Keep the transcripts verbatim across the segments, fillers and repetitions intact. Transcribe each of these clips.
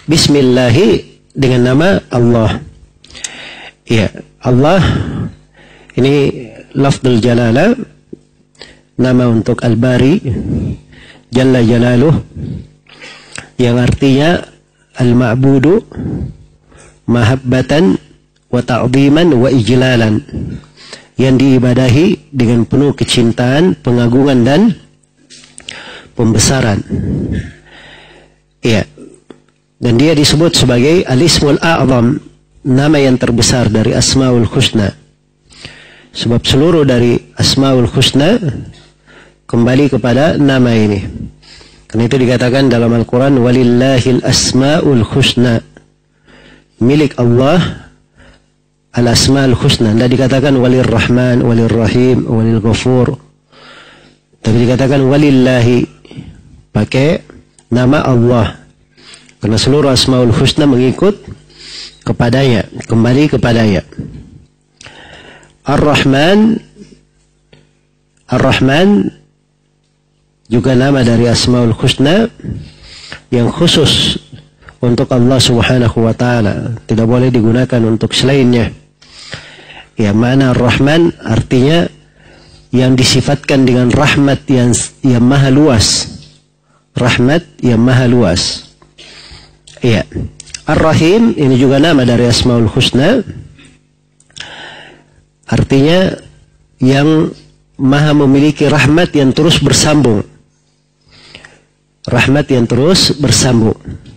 Bismillahi dengan nama Allah. Ya, Allah ini lafzul jalalah, nama untuk Al-Bari Jalla Jalaluh, yang artinya al-ma'budu mahabbatan wa ta'ziman wa ijlalan, yang diibadahi dengan penuh kecintaan, pengagungan dan pembesaran. Ya. Dan dia disebut sebagai al-ismul a'zam, nama yang terbesar dari Asmaul Husna. Sebab seluruh dari Asmaul Husna kembali kepada nama ini. Karena itu dikatakan dalam Al-Quran, walillahil asma'ul husna, milik Allah al-asma'ul husna. Tidak dikatakan walil rahman, walil rahim, walil ghafur, tapi dikatakan walillahi, pakai nama Allah. Karena seluruh asma'ul husna mengikut kepadanya, kembali kepadanya. Ar-Rahman, Ar-Rahman juga nama dari asma'ul husna yang khusus untuk Allah Subhanahu wa taala, tidak boleh digunakan untuk selainnya. Ya, mana Ar-Rahman artinya yang disifatkan dengan rahmat yang yang maha luas. Rahmat yang maha luas. Iya. Ar-Rahim ini juga nama dari Asmaul Husna. Artinya yang maha memiliki rahmat yang terus bersambung. Rahmat yang terus bersambung.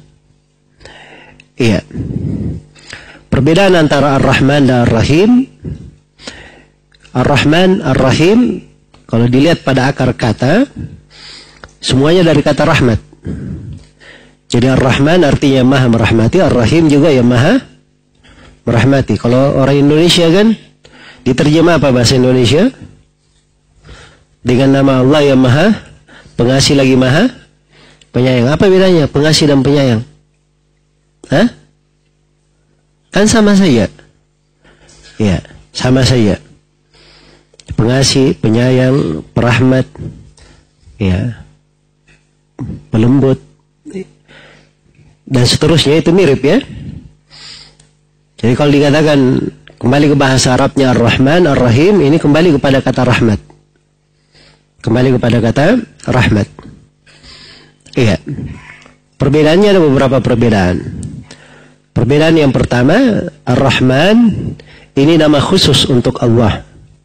Iya. Perbedaan antara Ar-Rahman dan Ar-Rahim. Ar-Rahman, Ar-Rahim, kalau dilihat pada akar kata, semuanya dari kata rahmat. Jadi Ar-Rahman artinya maha merahmati, Ar-Rahim juga yang maha merahmati. Kalau orang Indonesia kan, diterjemah apa bahasa Indonesia? Dengan nama Allah yang maha pengasih lagi maha penyayang. Apa bedanya pengasih dan penyayang? Hah? Kan sama saja. Ya, sama saja. Pengasih, penyayang, perahmat, ya, pelembut, dan seterusnya, itu mirip ya. Jadi kalau dikatakan kembali ke bahasa Arabnya Ar-Rahman, Ar-Rahim, ini kembali kepada kata rahmat. Kembali kepada kata rahmat. Iya. Perbedaannya ada beberapa perbedaan. Perbedaan yang pertama, Ar-Rahman ini nama khusus untuk Allah.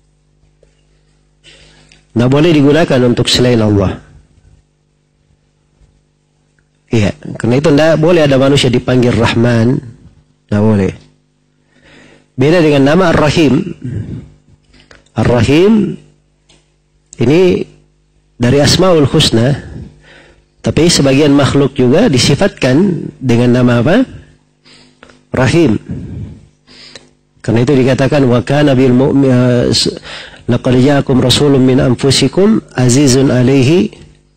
Tidak boleh digunakan untuk selain Allah. Iya, karena itu tidak boleh ada manusia dipanggil Rahman. Tidak boleh. Beda dengan nama Ar-Rahim. Ar-Rahim ini dari Asmaul Husna, tapi sebagian makhluk juga disifatkan dengan nama apa? Rahim. Karena itu dikatakan wa kana bil mu'min laqad ja'akum rasulun min anfusikum azizun 'alaihi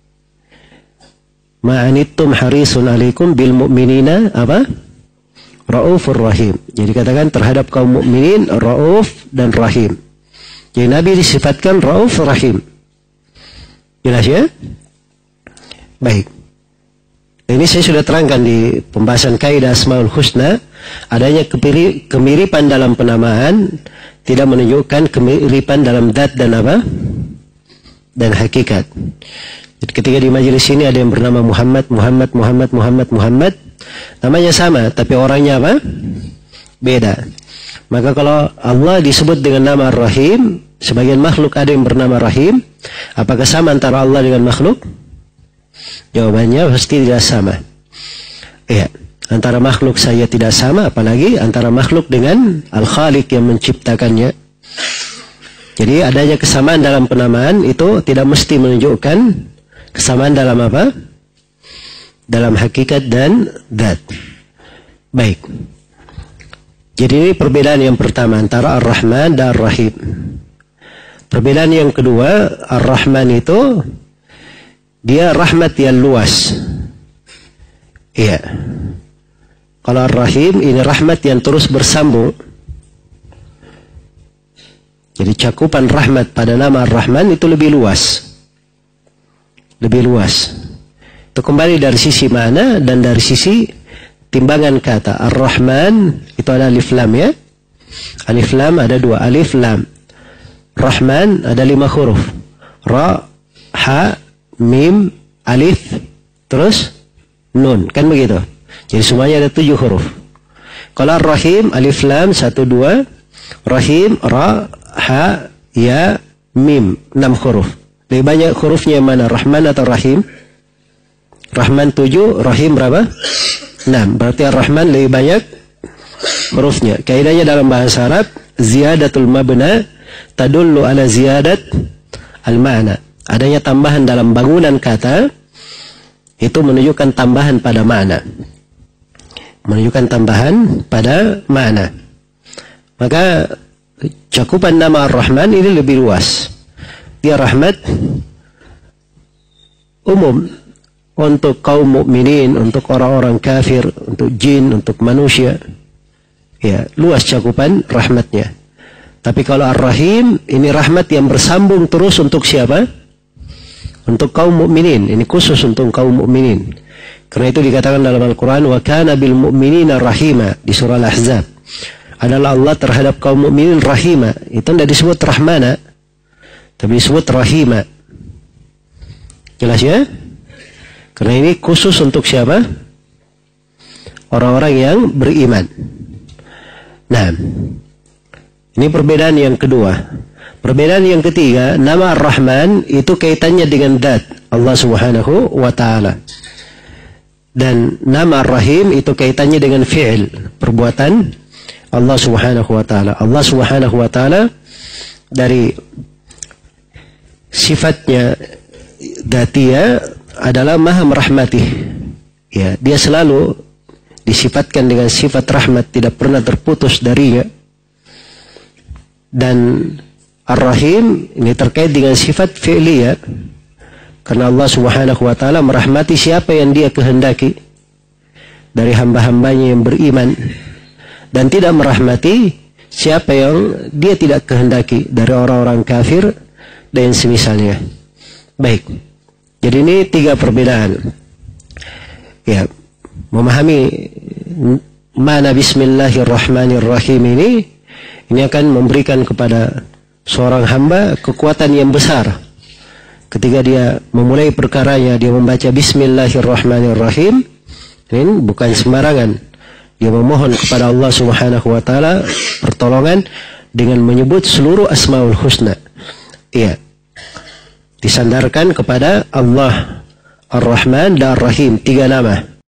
ma'anittum harisun 'alaikum bil mu'minina apa? Raufur Rahim. Jadi katakan terhadap kaum mukminin Rauf dan Rahim. Jadi Nabi disifatkan Rauf Rahim. Jelas ya? Baik. Ini saya sudah terangkan di pembahasan kaidah Asmaul Husna, adanya kemiripan dalam penamaan tidak menunjukkan kemiripan dalam zat dan apa? Dan hakikat. Jadi ketika di majelis ini ada yang bernama Muhammad, Muhammad, Muhammad, Muhammad, Muhammad, namanya sama, tapi orangnya apa? Beda. Maka kalau Allah disebut dengan nama Ar-Rahim, sebagian makhluk ada yang bernama Rahim, apakah sama antara Allah dengan makhluk? Jawabannya pasti tidak sama. Iya, antara makhluk saya tidak sama, apalagi antara makhluk dengan Al-Khaliq yang menciptakannya. Jadi adanya kesamaan dalam penamaan itu tidak mesti menunjukkan kesamaan dalam apa? Dalam hakikat dan zat. Baik. Jadi ini perbedaan yang pertama antara Ar-Rahman dan Ar-Rahim. Perbedaan yang kedua, Ar-Rahman itu dia rahmat yang luas. Iya. Kalau Ar-Rahim ini rahmat yang terus bersambung. Jadi cakupan rahmat pada nama Ar-Rahman itu lebih luas. Lebih luas. Itu kembali dari sisi mana dan dari sisi timbangan kata. Ar-Rahman itu ada alif lam ya. Alif lam ada dua, alif lam. Rahman ada lima huruf. Ra, ha, mim, alif, terus nun. Kan begitu. Jadi semuanya ada tujuh huruf. Kalau Ar-Rahim, alif lam, satu, dua. Rahim, ra, ha, ya, mim. Enam huruf. Lebih banyak hurufnya yang mana? Rahman atau Rahim? Rahman tujuh, Rahim berapa? Enam. Berarti Ar-Rahman lebih banyak hurufnya. Kaidahnya dalam bahasa Arab, ziyadatul mabna tadullu ala ziyadat al-ma'na. Adanya tambahan dalam bangunan kata itu menunjukkan tambahan pada makna. Menunjukkan tambahan pada makna. Maka cakupan nama Ar-Rahman ini lebih luas. Dia rahmat umum untuk kaum mukminin, untuk orang-orang kafir, untuk jin, untuk manusia. Ya, luas cakupan rahmatnya. Tapi kalau Ar-Rahim, ini rahmat yang bersambung terus untuk siapa? Untuk kaum mukminin. Ini khusus untuk kaum mukminin. Karena itu dikatakan dalam Al-Quran, wa kana bil mu'minina rahima, di surah Al-Ahzab. Adalah Allah terhadap kaum mukminin rahima. Itu tidak disebut rahmana, tapi disebut rahima. Jelas ya? Karena ini khusus untuk siapa? Orang-orang yang beriman. Nah, ini perbedaan yang kedua. Perbedaan yang ketiga, nama Ar-Rahman itu kaitannya dengan zat Allah Subhanahu wa taala. Dan nama Ar-Rahim itu kaitannya dengan fi'il, perbuatan Allah Subhanahu wa taala. Allah Subhanahu wa taala dari sifatnya dzatiyah adalah maha merahmati. Ya, dia selalu disifatkan dengan sifat rahmat, tidak pernah terputus darinya. Dan Ar-Rahim ini terkait dengan sifat fi'liyah, karena Allah Subhanahu wa taala merahmati siapa yang dia kehendaki dari hamba-hambanya yang beriman, dan tidak merahmati siapa yang dia tidak kehendaki dari orang-orang kafir dan semisalnya. Baik. Jadi ini tiga perbedaan. Ya, memahami mana Bismillahirrahmanirrahim ini, ini akan memberikan kepada seorang hamba kekuatan yang besar. Ketika dia memulai perkaranya, dia membaca Bismillahirrahmanirrahim, ini bukan sembarangan. Dia memohon kepada Allah Subhanahu wa taala pertolongan dengan menyebut seluruh Asmaul Husna. Iya. Disandarkan kepada Allah Ar-Rahman dan Ar-Rahim, tiga nama.